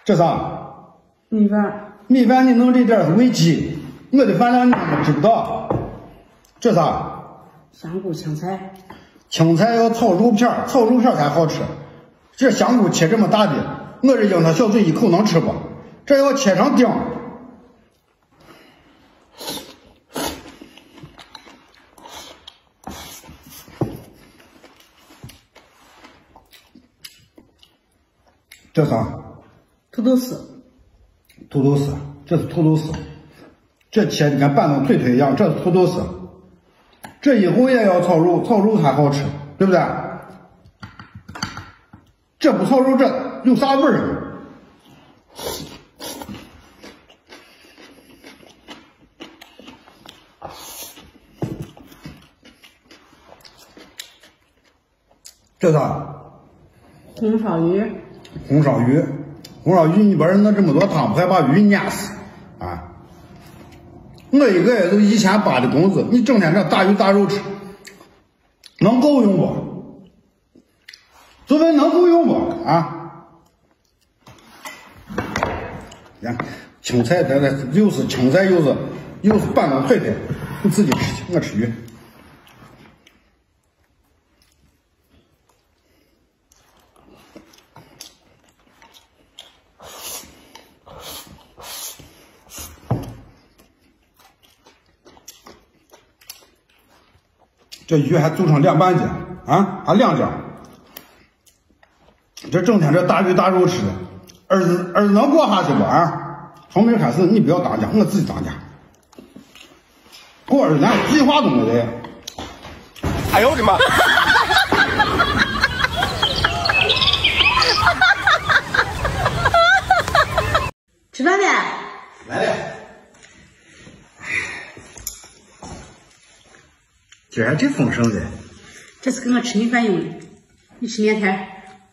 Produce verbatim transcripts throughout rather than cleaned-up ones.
这啥？ 米饭。 米饭你弄这点是为鸡，我的饭量你们知不道。这啥？ 香菇青菜。 青菜要炒肉片，炒肉片才好吃。这香菇切这么大的，我这樱桃小嘴一口能吃不？这要切成丁。这啥？ 土豆丝。 土豆丝，这是土豆丝。这切的跟板凳腿腿一样，这是土豆丝。这以后也要炒肉，炒肉才好吃，对不对？这不炒肉，这有啥味儿？这啥？ 红烧鱼。 红烧鱼，红烧鱼，你把人弄这么多汤，不还把鱼碾死啊？我一个月就一千八的工资，你整天这大鱼大肉吃，能够用不？就问能够用不啊？看青菜，这这又是青菜，又是又是板凳腿腿，你自己吃去，我吃鱼。这鱼还做成凉拌的啊，还两家。这整天这大鱼大肉吃的，儿子儿子能过下去不啊？从明开始你不要当家，我自己当家。我儿子连计划都没得。 哎呦我的妈！ 吃饭没？ 来了。今儿还真丰盛的。 这是给我吃米饭用的，你吃面条。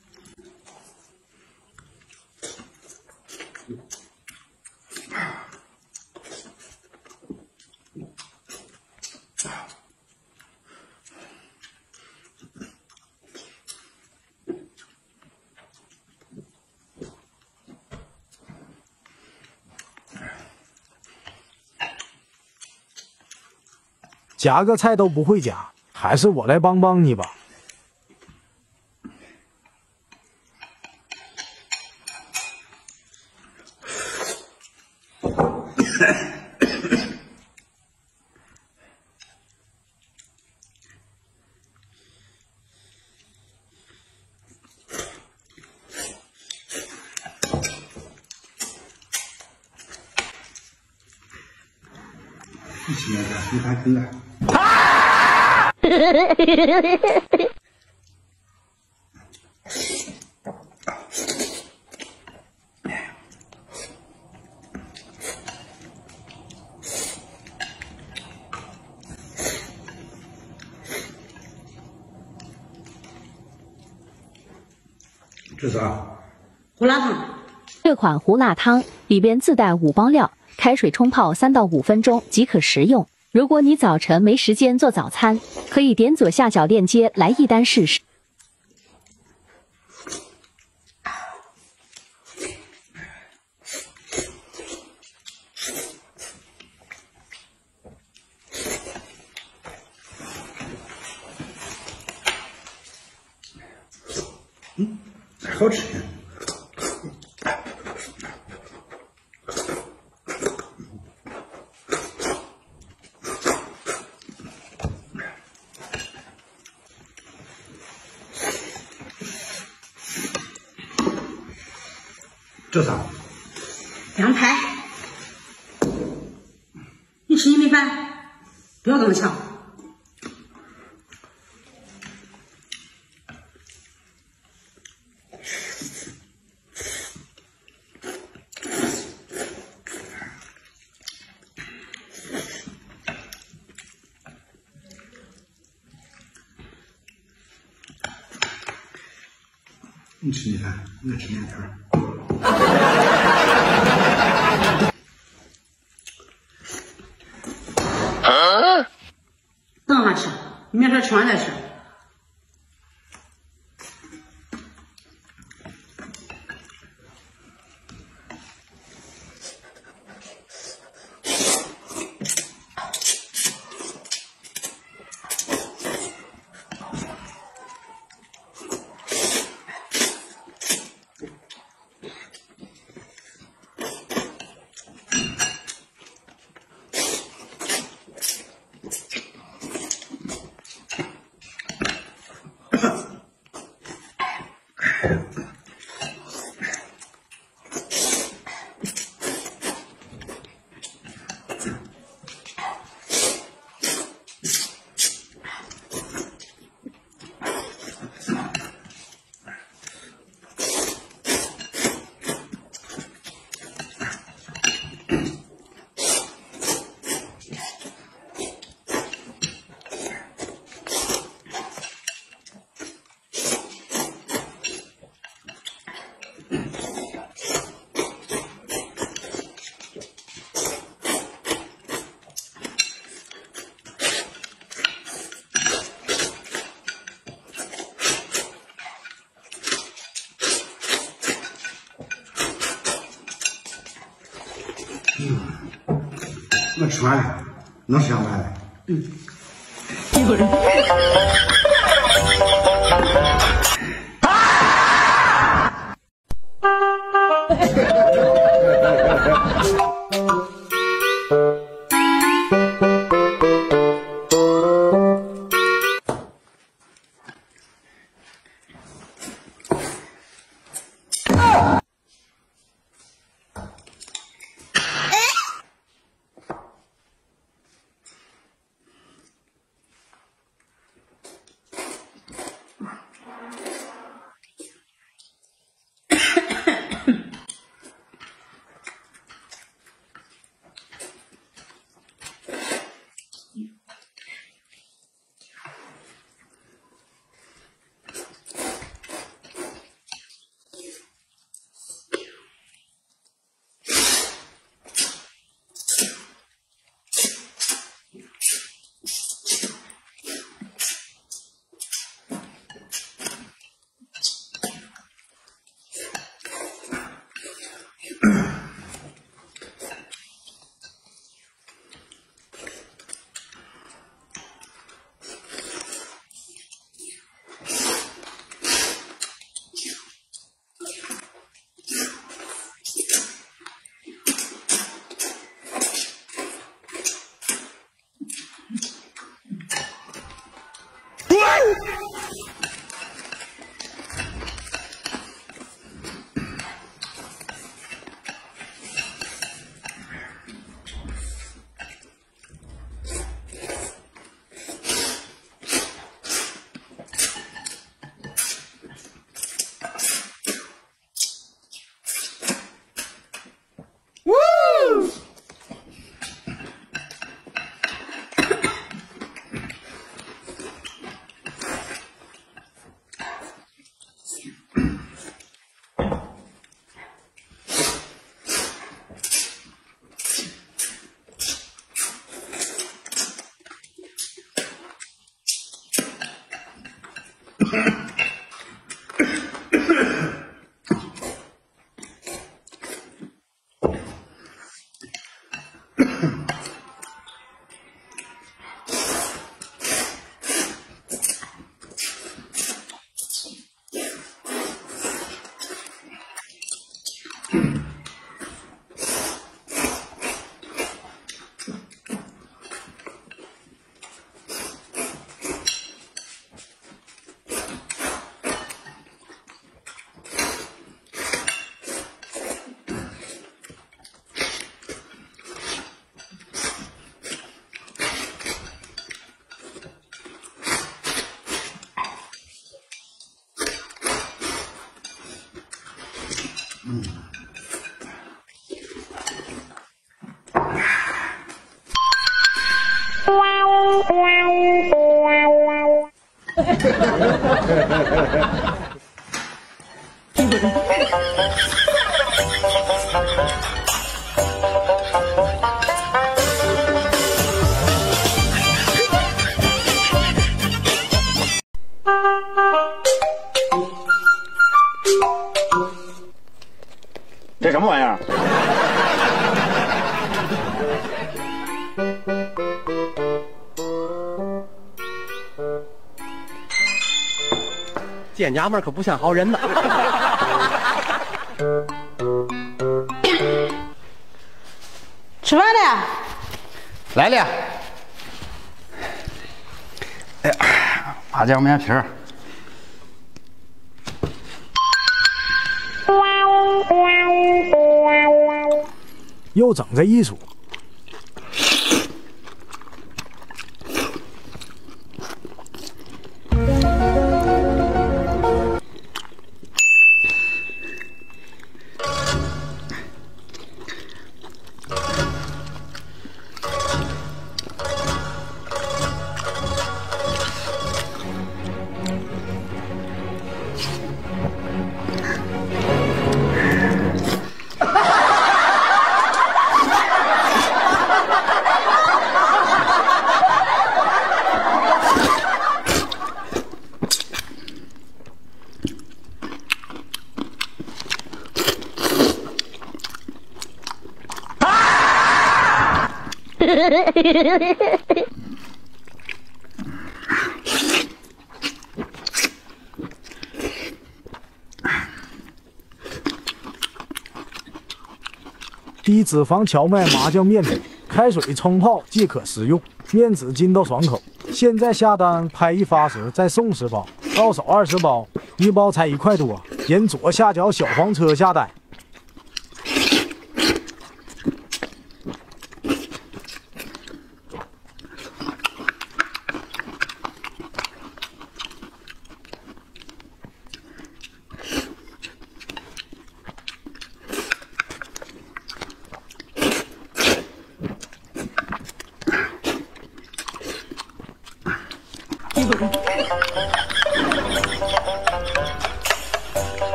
夹个菜都不会夹，还是我来帮帮你吧。 一起面条，你看真的。这是啥？ 胡辣汤。 这款胡辣汤里边自带五包料，开水冲泡三到五分钟即可食用。如果你早晨没时间做早餐，可以点左下角链接来一单试试。 嗯，好吃。这啥？ 羊排。你吃你米饭，不要跟我抢。 你吃米饭，我吃面条。 等会吃，你面条吃完再吃。 嗯，我吃完了，能吃上饭了。嗯。 一会儿。 嗯。 这什么玩意儿？ 见娘们儿可不像好人呐！ 吃饭了？ 来了。哎呀，麻酱面皮儿。 又整这一出。低脂肪荞麦麻酱面饼，开水冲泡即可食用，面质筋道爽口。现在下单拍一发时再送十包，到手二十包，一包才一块多。沿左下角小黄车下单。